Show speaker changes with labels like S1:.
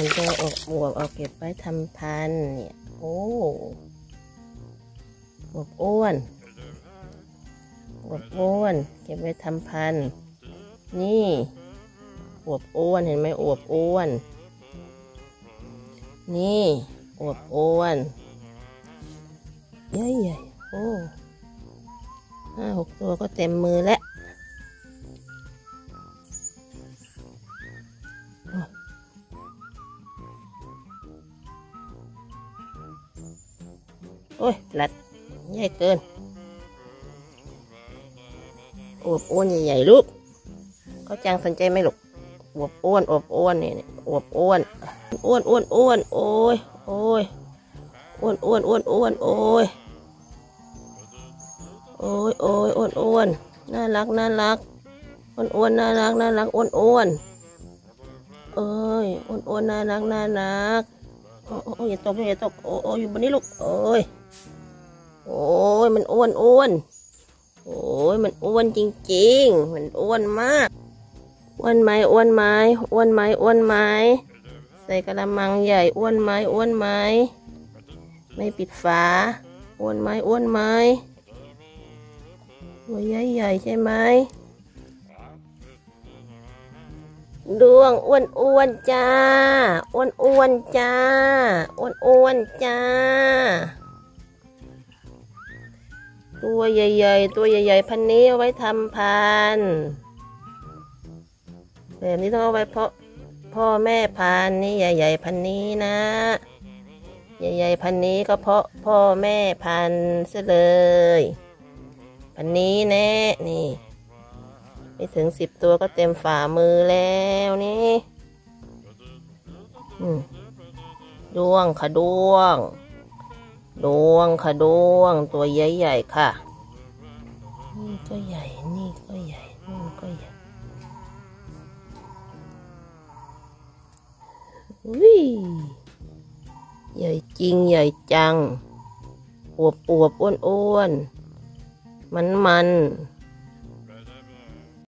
S1: ตัวอวบเอาเก็บไว้ทำพันธุ์เนี่ยโอ้อวบอ้วนเก็บไว้ทำพันธุ์นี่อวบอ้วนเห็นไหมอวบอ้วนนี่อวบอ้วนใหญ่โอ้5-6 ตัวก็เต็มมือแล้วโอ้ยหลัดใหญ่เกินอวบอ้วนใหญ่ๆลูกเขาจังสนใจไหมลูกอวบอ้วนนี่อวบอ้วนโอ้ยอ้วนโอ้ยอ้วนโอ้ยอ้วนน่ารักอ้วนน่ารักอ้วนเอ้ยอ้วนน่ารักโอ้ยอย่าตกโอ้ยอยู่บนนี้ลูกโอ้ยมันอ้วนโอ้ยมันอ้วนจริงๆมันอ้วนมากอ้วนไหมใส่กระมังใหญ่อ้วนไหมไม่ปิดฝาอ้วนไหมตัวใหญ่ใช่ไหมดวงอ้วนจ้าอ้วนจ้าตัวใหญ่พันนี้เอาไว้ทำพันธุ์แบบนี้ต้องเอาไว้เพาะพ่อแม่พันธุ์นี่ใหญ่พันนี้นะใหญ่พันนี้ก็เพาะพ่อแม่พันธุ์ซะเลยพันนี้แน่นี่ไม่ถึง10 ตัวก็เต็มฝ่ามือแล้วนี่ดวงตัวใหญ่ค่ะนี่ก็ใหญ่นู่นก็ใหญ่ใหญ่จริงใหญ่จังอวบอ้วนมัน